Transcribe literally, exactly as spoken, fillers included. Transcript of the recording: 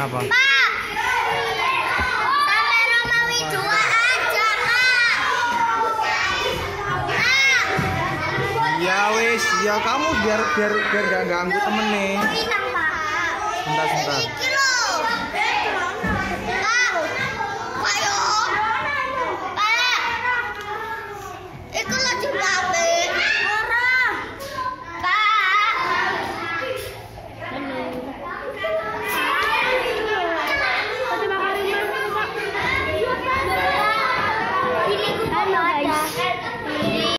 Kenapa? Pak, sampai Romawi dua aja, Pak. Pak. Ya wis, ya kamu biar biar biar gak ganggu temen nih. Hilang, Pak. Sebentar, sebentar.